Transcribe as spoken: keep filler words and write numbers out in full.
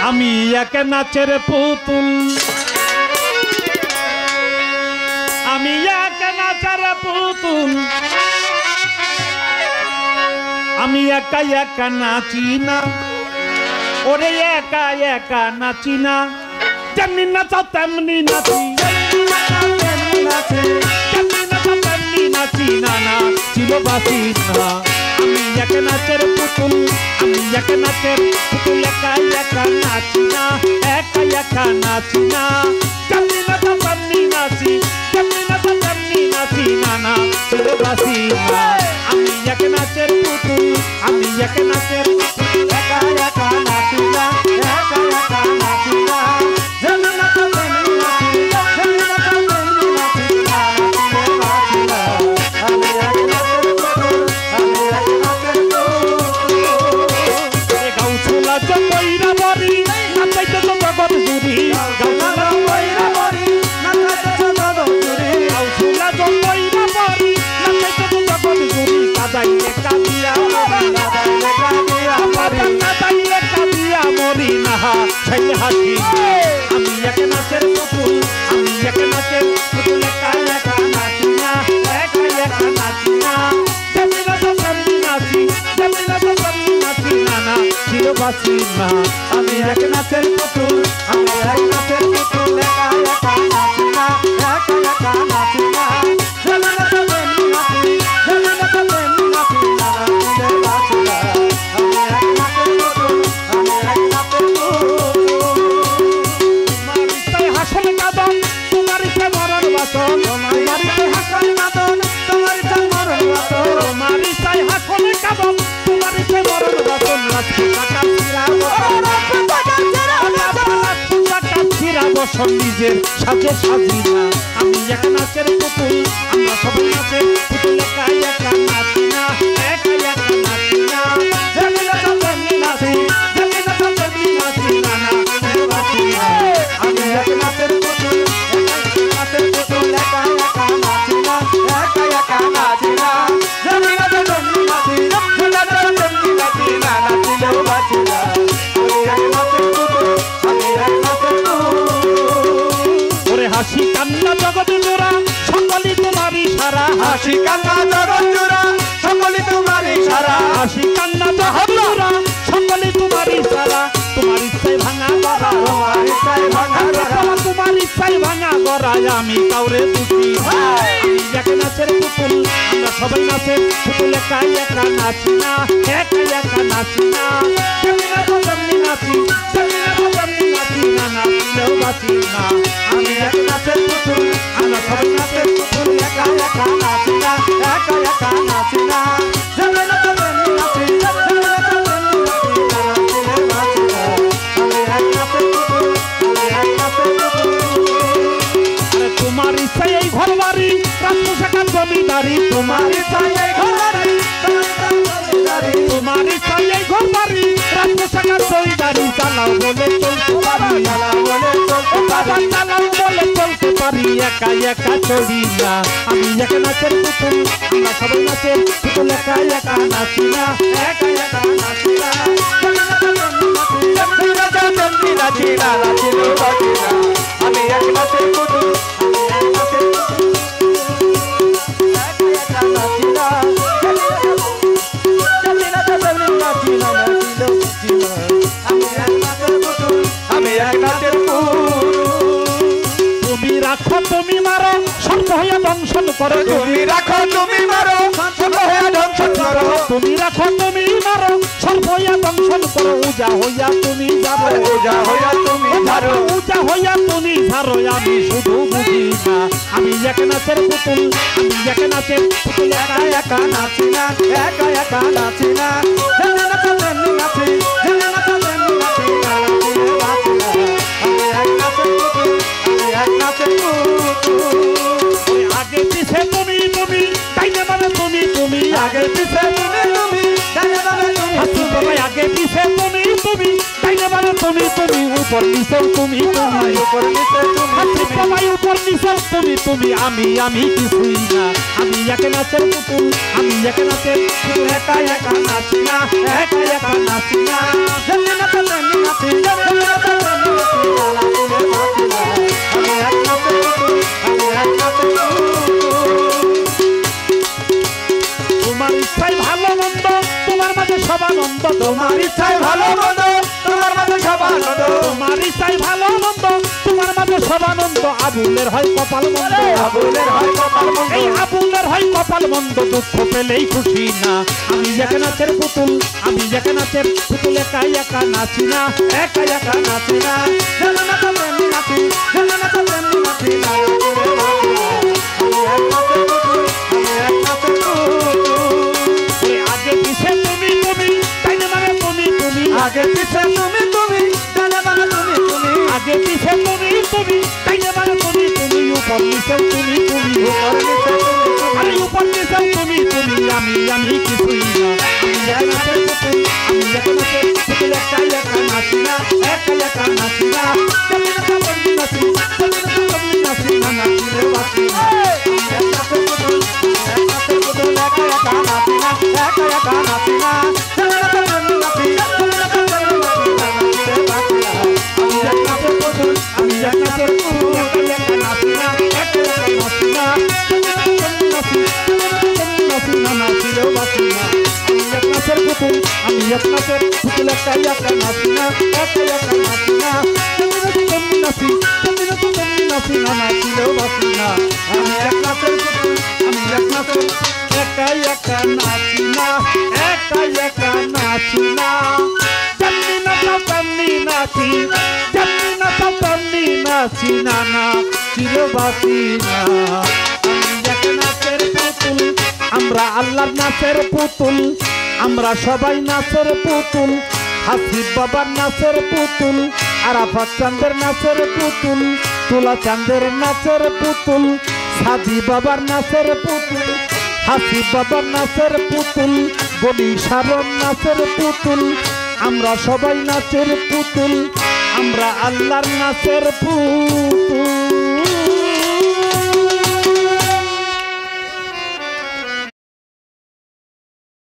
আমি এক নাচের পুতুল আমি এক নাচের পুতুল আমি একা একা নাচি না ওরে একা একা নাচি না যেমনি নাচা তেমনি নাচি তেমনি নাচি যেমনি নাচা তেমনি নাচি না না ছিল বাসি না আমি এক নাচের পুতুল আমি এক নাচের পুতুল একা একা নাচি না একা একা নাচি না যেমনি নাচা তেমনি নাচি যেমনি নাচা তেমনি নাচি না না ছিল বাসি না আমি এক নাচের পুতুল আমি এক নাচের পুতুল একা একা নাচি না একা একা নাচি না যেমনি নাচা তেমনি নাচি যেমনি নাচা তেমনি নাচি না ছিল বাসি না আমি এক নাচের পুতুল আমি এক নাচের পুতুল এ গাউছলা জয়রা বরি নাচাইতে তো জগৎ জুরি গাউছলা জয়রা বরি নাচাইতে তো জগৎ জুরি গাউছলা জয়রা বরি নাচাইতে তো জগৎ জুরি কাদাইলে কাদিয়া মরি কাদাইলে কাদিয়া মরি কাদাইলে কাদিয়া মরি না সেই হাসি আমি এক নাচের পুতুল আমি এক নাচের পুতুল একা একা নাচি না একা একা নাচি না যেমনি নাচা তেমনি নাচি যেমনি নাচা তেমনি নাচি না না ছিল বাসি না আমি এক নাচের পুতুল আমি এক নাচের পুতুল একা একা নাচি না একা একা নাচি না যেমনি নাচা তেমনি নাচি যেমনি নাচা তেমনি নাচি না না ছিল বাসি না আমি এক নাচের পুতুল আমি এক নাচের পুতুল তোমার ইচ্ছায় হাসল কাঁদন তোমার ইচ্ছায় মরণ বাসন তোমার ইচ্ছায় হাসল কাঁদন তোমার ইচ্ছায় মরণ বাসন তোমার ইচ্ছায় হাসল কাঁদন তোমার ইচ্ছায় মরণ বাসন রাখি টাকা ফিরা বসন নিজের সাজে সাজি না আমি এক নাচের পুতুল আমরা সবাই নাচে পুতুল একা একা নাচি না একা একা নাচি না যেমনি নাচা তেমনি নাচি যেমনি নাচা তেমনি নাচি না না বাসি না আমি এক নাচের পুতুল একা নাচের পুতুল একা একা নাচি না একা একা নাচি না যেমনি নাচা তেমনি নাচি যেমনি নাচা তেমনি নাচি না নাচিলেও বাসি না আমি এক নাচের পুতুল আমি এক নাচের হাসি কান্না জগৎ জোড়া সকলি তোমারই সারা হাসি কান্না জগৎ জোড়া সকলি তোমারই সারা হাসি কান্না জগৎ জোড়া সকলি তোমারই সারা তোমার ইচ্ছায় ভাঙা গড়া তোমার ইচ্ছায় ভাঙা গড়া তোমার ইচ্ছায় ভাঙা গড়া আমি কাউরে বুঝি আমি এক নাচের পুতুল আমরা সবাই নাচে পুতুল একা একা নাচি না একা একা নাচি না যেমনি নাচো তেমনি নাচি যেমনি নাচো তেমনি নাচি না নাচিলেও বাঁচি না আমি এক নাচের পুতুল আমরা সবাই নাচের পুতুল একা একা নাচি না একা একা নাচি না যেমনি নাচো তেমনি নাচি যেমনি নাচো তেমনি নাচি না নাচিলেও বাঁচি না আমি এক নাচের পুতুল আমি এক নাচের পুতুল আরে তোমার ইচ্ছায় এই ঘর বাড়ি রাজপোশাকার জমিদারি তোমার ইচ্ছায় এই ঘর বাড়ি তোমার ইচ্ছায় এই ঘর বাড়ি রাজপোশাকার জমিদারি চালাও বলে চলতে পারি চালাও বলে চলতে পারি চালাও বলে চলতে পারি একা একা চলি না আমি এক নাচের পুতুল আমরা সবাই নাচে পুতুল একা একা নাচি না একা একা নাচি না নাচি না নাচিলেও বাঁচি না আমি এক নাচের পুতুল আমি এক নাচের পুতুল একা একা নাচি না যেমনি নাচা তেমনি নাচি না নাচিলেও বাঁচি না আমি এক নাচের পুতুল আমি এক নাচের পুতুল তুমি রাখো তুমি মারো সর্ব হয়ে দংশন করো তুমি রাখো তুমি মারো সর্ব হয়ে দংশন করো তুমি রাখো তুমি মারো সর্ব হয়ে দংশন করো উজা হইয়া তুমি যাবো উজা হইয়া তুমি ধারো উজা হইয়া তুমি ধারো আমি শুধু বুঝি না আমি এক নাচের পুতুল আমি এক নাচের পুতুল একা একা নাচি না একা একা নাচি না যেমনি নাচা তেমনি নাচি যেমনি নাচা তেমনি নাচি না নাচিলে বাঁচি না আমি এক নাচের পুতুল আমি এক নাচের পুতুল আগে পিছে তুমি তুমি ডাইনে বামে তুমি তুমি আগে পিছে তুমি তুমি ডাইনে বামে তুমি তুমি আগে পিছে তুমি তুমি ডাইনে বামে তুমি তুমি উপর নিচে তুমি তুমি উপর নিচে তুমি সবাই উপর নিচে তুমি তুমি আমি আমি কিছুই না আমি একা নাচের পুতুল আমি একা নাচের পুতুল একা একা নাচি না একা একা নাচি না জেনে না তো জেনে নাচি জেনে না তো জেনে নাচি লালা বলে নাচি না আমি একা নাচের পুতুল আমি একা নাচের পুতুল তোমার ইচ্ছাই ভালো মন্দ তোমার মাঝে সব আনন্দ তোমার ইচ্ছাই ভালো মন্দ তোমার মাঝে সব আনন্দ তোমার ইচ্ছাই ভালো মন্দ তোমার মাঝে সব আনন্দ আবুলের হয় কপাল মন্দ আবুলের হয় কপাল মন্দ এই আবুলের হয় কপাল মন্দ দুঃখ পেলেই খুশি না আমি একা নাচের পুতুল আমি একা নাচের পুতুল একা একা নাচি না একা একা নাচি না জানা না তো এমনি নাচি জানা না তো এমনি নাচি না আমি এক নাচের পুতুল আমি এক নাচের পুতুল আগে পিছে তুমি তুমি তাই না মানে তুমি তুমি আগে পিছে তুমি তুমি তাই না মানে তুমি তুমি আগে পিছে তুমি তুমি তাই না মানে তুমি তুমি উপর নিচে তুমি তুমি উপর নিচে তুমি আরে উপর নিচে তুমি তুমি আমি আমি কিছুই না আমি একা নাচের পুতুল আমি একা নাচের পুতুল একা একা নাচি না একা একা নাচি না তুমি না তুমি নাচি তুমি না তুমি নাচি না নাচিলে বাঁচি না আমি একা নাচের পুতুল একা নাচের পুতুল একা একা নাচি না একা একা নাচি না তুমি না তুমি নাচি তুমি না তুমি নাচি না নাচিলে বাঁচি না আমি একা নাচের পুতুল আমি একা নাচের পুতুল একা একা নাচি না একা একা নাচি না তুমি না তুমি নাচি তুমি না তুমি নাচি না নাচিলে বাঁচি না আমি একা নাচের পুতুল আমি একা নাচের পুতুল একা একা নাচি না একা একা নাচি না তুমি না তুমি নাচি তুমি না তুমি নাচি না নাচিলে বাঁচি না আমি একা নাচের পুতুল আমি একা নাচের একা একা নাচি না একা একা নাচি না জন্মি না তো জন্মি নাচি জন্মি না তো জন্মি নাচি না না চির বাঁচি না আমি একা নাচের পুতুল আমরা আল্লাহর নাচের পুতুল আমরা সবাই নাচের পুতুল হাসিব বাবার নাচের পুতুল আরাফাত চাঁদের নাচের পুতুল তুলা চাঁদের নাচের পুতুল সাদি বাবার নাচের পুতুল হাসিব বাবার নাচের পুতুল গনি সারন নাচের পুতুল আমরা সবাই নাচের পুতুল আমরা আল্লাহর নাচের পুতুল।